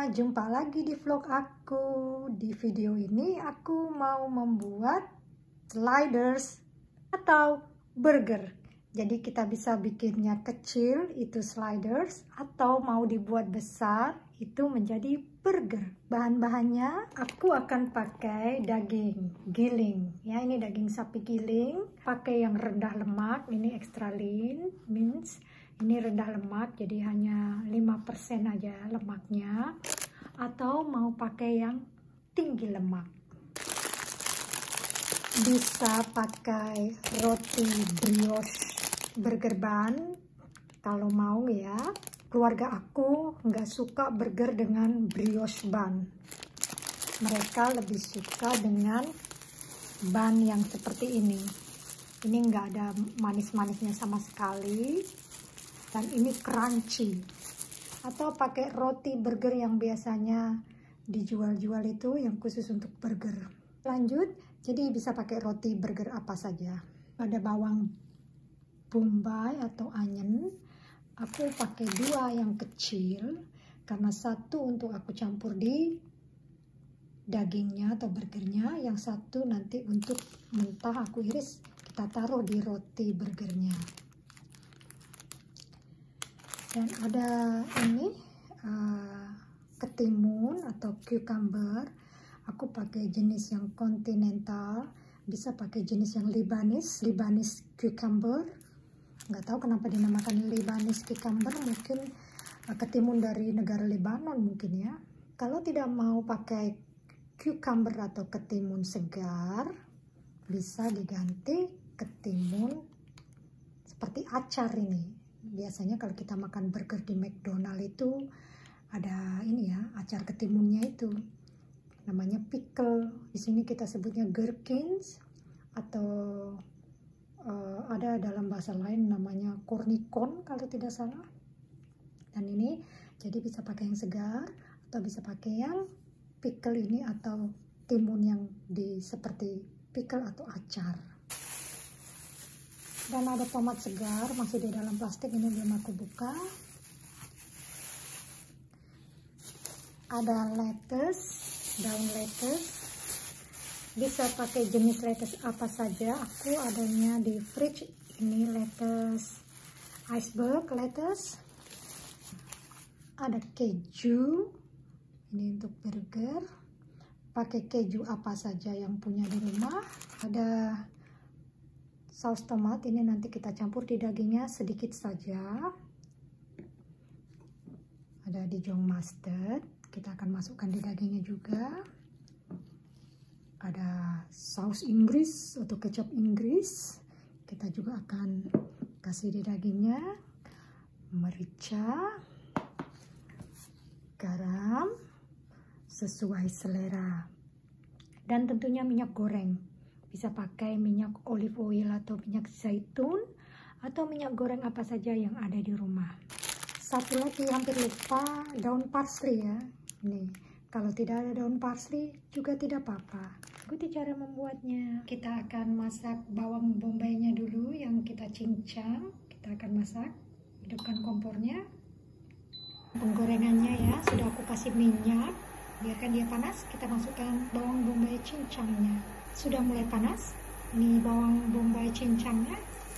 jumpa lagi di vlog aku. Di video ini aku mau membuat sliders atau burger. Jadi kita bisa bikinnya kecil, itu sliders, atau mau dibuat besar, itu menjadi burger. Bahan-bahannya aku akan pakai daging giling. Ya, ini daging sapi giling, pakai yang rendah lemak, ini extra lean means. Ini rendah lemak, jadi hanya 5% aja lemaknya. Atau mau pakai yang tinggi lemak. Bisa pakai roti brioche burger bun kalau mau ya. Keluarga aku nggak suka burger dengan brioche bun. Mereka lebih suka dengan bun yang seperti ini. Ini nggak ada manis-manisnya sama sekali. Dan ini crunchy. Atau pakai roti burger yang biasanya dijual-jual itu yang khusus untuk burger. Lanjut, jadi bisa pakai roti burger apa saja. Ada bawang bombay atau onion. Aku pakai 2 yang kecil karena 1 untuk aku campur di dagingnya atau burgernya, yang 1 nanti untuk mentah aku iris kita taruh di roti burgernya. Dan ada ini ketimun atau cucumber. Aku pakai jenis yang continental, bisa pakai jenis yang Lebanese cucumber. Nggak tahu kenapa dinamakan Lebanese cucumber, mungkin ketimun dari negara Lebanon mungkin ya. Kalau tidak mau pakai cucumber atau ketimun segar, bisa diganti ketimun seperti acar ini. Biasanya kalau kita makan burger di McDonald itu ada ini ya, acar ketimunnya itu. Namanya pickle. Di sini kita sebutnya gherkins atau ada dalam bahasa lain namanya cornichon kalau tidak salah. Dan ini jadi bisa pakai yang segar atau bisa pakai yang pickle ini atau timun yang seperti pickle atau acar. Dan ada tomat segar masih di dalam plastik, ini belum aku buka. Ada lettuce, daun lettuce. Bisa pakai jenis lettuce apa saja. Aku adanya di fridge. Ini lettuce iceberg lettuce. Ada keju. Ini untuk burger. Pakai keju apa saja yang punya di rumah. Ada saus tomat, ini nanti kita campur di dagingnya sedikit saja. Ada Dijon mustard, kita akan masukkan di dagingnya juga. Ada saus Inggris atau kecap Inggris, kita juga akan kasih di dagingnya. Merica, garam sesuai selera, dan tentunya minyak goreng. Bisa pakai minyak olive oil atau minyak zaitun atau minyak goreng apa saja yang ada di rumah. Satu lagi hampir lupa, daun parsley ya. Nih, kalau tidak ada daun parsley juga tidak apa-apa. Ikuti cara membuatnya. Kita akan masak bawang bombaynya dulu yang kita cincang. Kita akan masak. Hidupkan kompornya. Penggorengannya ya, sudah aku kasih minyak. Biarkan dia panas, kita masukkan bawang bombay cincangnya. Sudah mulai panas, ini bawang bombay cincangnya.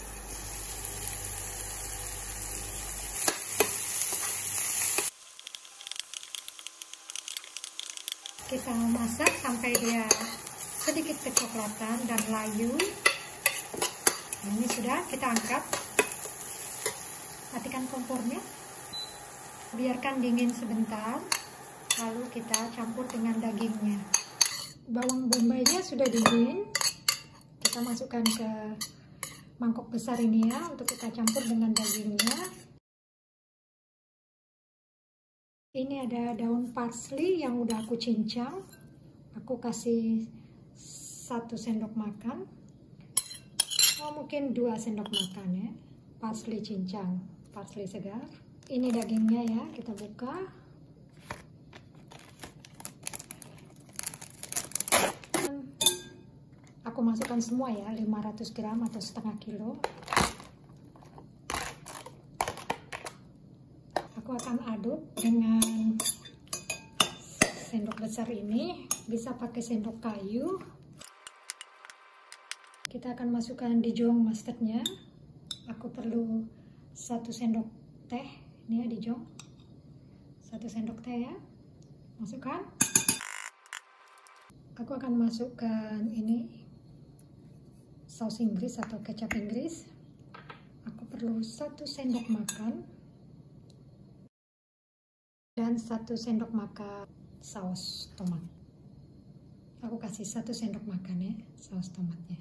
Kita masak sampai dia sedikit kecoklatan dan layu. Ini sudah, kita angkat. Matikan kompornya. Biarkan dingin sebentar, lalu kita campur dengan dagingnya. Bawang bombaynya sudah dingin, kita masukkan ke mangkok besar ini ya, untuk kita campur dengan dagingnya. Ini ada daun parsley yang udah aku cincang, aku kasih 1 sendok makan, mungkin 2 sendok makan ya, parsley cincang, parsley segar. Ini dagingnya ya, kita buka. Aku masukkan semua ya, 500 gram atau setengah kilo. Aku akan aduk dengan sendok besar ini, bisa pakai sendok kayu. Kita akan masukkan Dijon mustardnya. Aku perlu 1 sendok teh, ini ya Dijon. 1 sendok teh ya. Masukkan. Aku akan masukkan ini saus Inggris atau kecap Inggris. Aku perlu 1 sendok makan. Dan 1 sendok makan saus tomat. Aku kasih 1 sendok makan ya, saus tomatnya.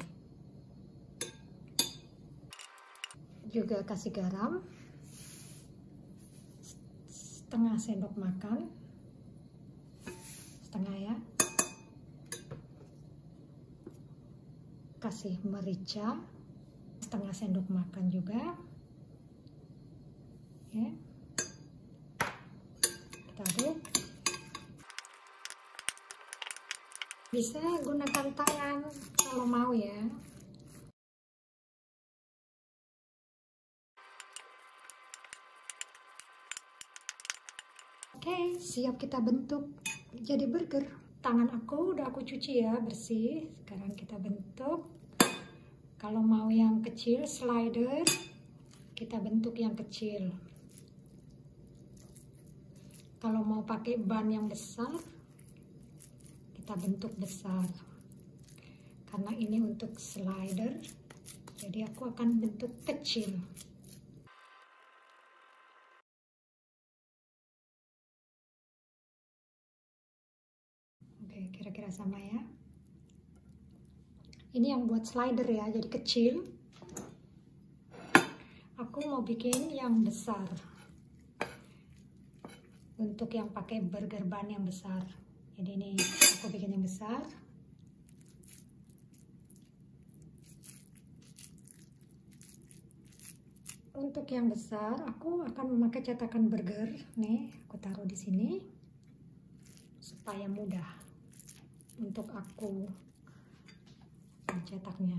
Juga kasih garam. Setengah sendok makan. Setengah ya. Kasih merica. Setengah sendok makan juga. Ya. Aduk. Bisa gunakan tangan kalau mau ya. Oke, siap kita bentuk jadi burger. Tangan aku udah aku cuci ya, bersih. Sekarang kita bentuk. Kalau mau yang kecil, slider, kita bentuk yang kecil. Kalau mau pakai ban yang besar, kita bentuk besar. Karena ini untuk slider, jadi aku akan bentuk kecil. Oke, kira-kira sama ya. Ini yang buat slider ya, jadi kecil. Aku mau bikin yang besar. Untuk yang pakai burger bun yang besar. Jadi ini aku bikin yang besar. Untuk yang besar, aku akan memakai cetakan burger. Nih, aku taruh di sini supaya mudah untuk aku mencetaknya.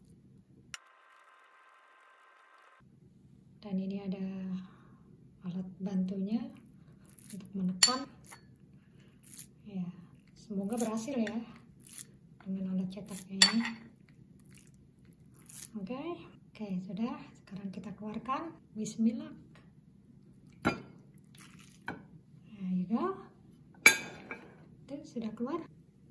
Dan ini ada alat bantunya untuk menekan. Ya, semoga berhasil ya dengan alat cetaknya ini. Oke, sudah. Sekarang kita keluarkan. Bismillah. Nah, juga. Itu sudah keluar.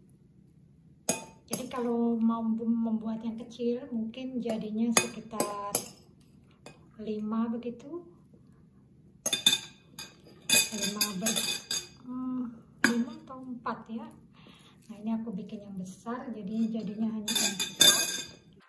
Jadi kalau mau membuat yang kecil, mungkin jadinya sekitar 5 begitu. 5 atau 4 ya. Nah, ini aku bikin yang besar, jadi jadinya hanya 4.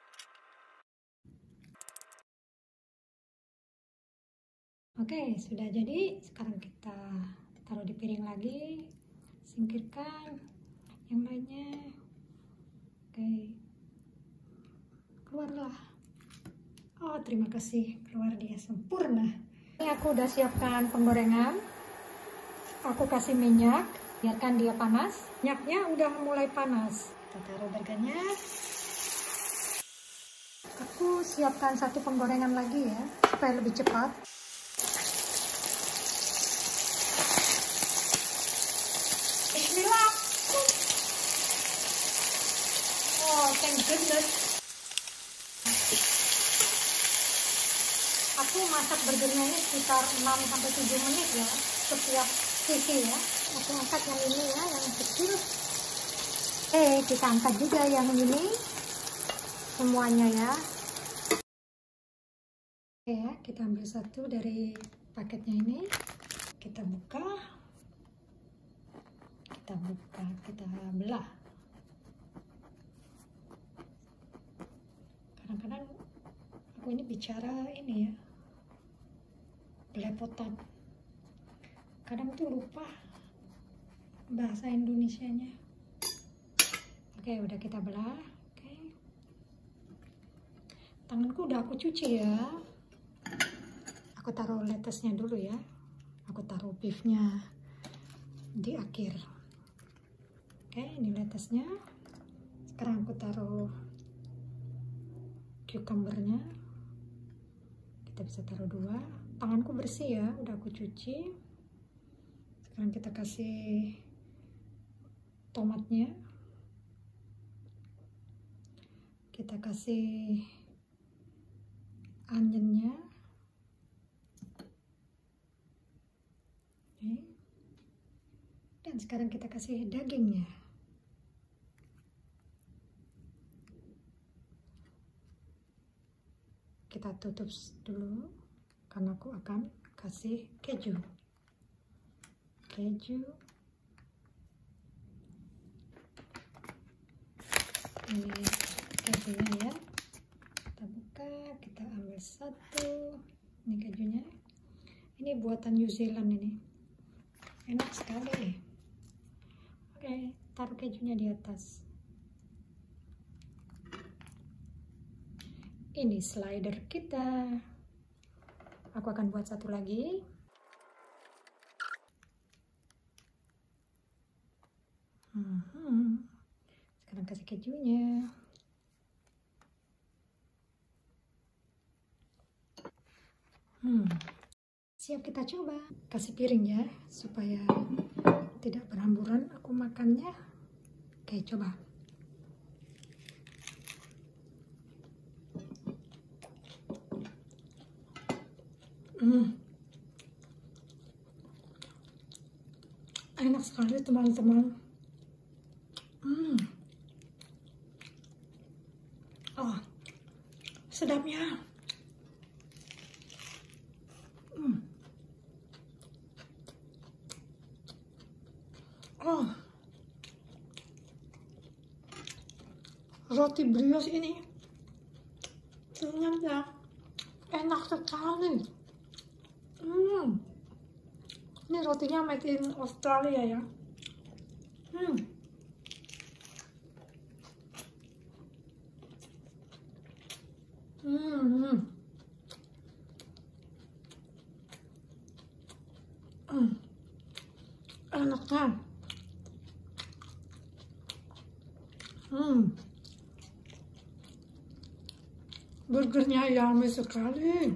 Oke, sudah jadi. Sekarang kita taruh di piring lagi. Singkirkan yang lainnya. Oke. Keluarlah. Oh, terima kasih. Keluar dia sempurna. Ini aku udah siapkan penggorengan. Aku kasih minyak. Biarkan dia panas. Minyaknya udah mulai panas. Kita taruh burgernya. Aku siapkan 1 penggorengan lagi ya, supaya lebih cepat. Bismillah. Oh, thank goodness. Aku masak burgernya ini sekitar 6-7 menit ya, setiap sisi ya. Aku angkat yang ini ya, yang kecil. Kita angkat juga yang ini. Semuanya ya. Oke ya, kita ambil 1 dari paketnya ini. Kita buka. Kita belah. Kadang-kadang aku ini bicara ini ya, belepotan. Kadang tuh lupa bahasa Indonesianya. Oke, udah kita belah. Oke. Tanganku udah aku cuci ya. Aku taruh lettuce-nya dulu ya. Aku taruh beef-nya di akhir. Oke, ini lettuce-nya. Sekarang aku taruh cucumber-nya. Kita bisa taruh 2. Tanganku bersih ya, udah aku cuci. Sekarang kita kasih tomatnya, kita kasih onionnya, dan sekarang kita kasih dagingnya. Kita tutup dulu karena aku akan kasih keju. Ini kejunya ya, kita buka, kita ambil satu. Ini kejunya, ini buatan New Zealand, ini enak sekali. Oke, taruh kejunya di atas. Ini slider kita. Aku akan buat satu lagi. Sekarang kasih kejunya. Siap kita coba. Kasih piring ya, supaya tidak berhamburan aku makannya. Oke, coba. Enak sekali teman-teman. Oh, sedapnya. Oh, roti brioche ini ternyata enak sekali. Ini rotinya made in Australia ya. Enaknya. Burgernya yummy sekali.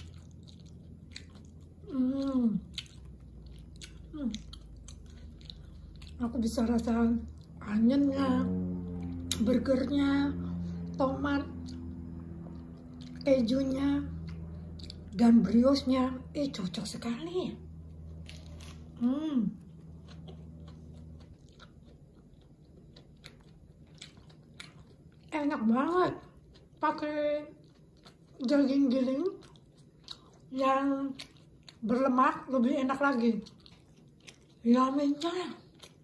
Aku bisa rasa onionnya, burgernya, tomat, kejunya, dan brioche-nya. Cocok sekali. Enak banget. Pakai daging giling yang berlemak lebih enak lagi. Yummy-nya.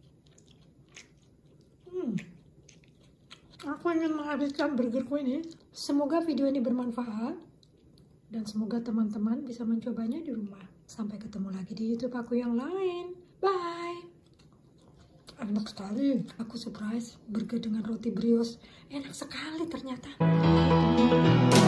Aku ingin menghabiskan burgerku ini. Semoga video ini bermanfaat dan semoga teman-teman bisa mencobanya di rumah. Sampai ketemu lagi di YouTube aku yang lain. Bye. Enak sekali. Aku surprise burger dengan roti brioche. Enak sekali ternyata.